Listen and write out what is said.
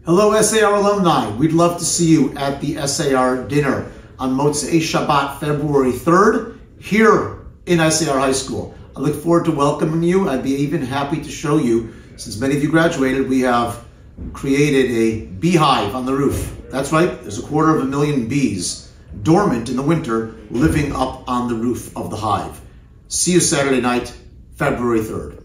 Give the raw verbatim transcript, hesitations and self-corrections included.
Hello S A R alumni, we'd love to see you at the S A R dinner on Motzei Shabbat, February third, here in S A R High School. I look forward to welcoming you. I'd be even happy to show you, since many of you graduated, we have created a beehive on the roof. That's right, there's a quarter of a million bees dormant in the winter living up on the roof of the hive. See you Saturday night, February third.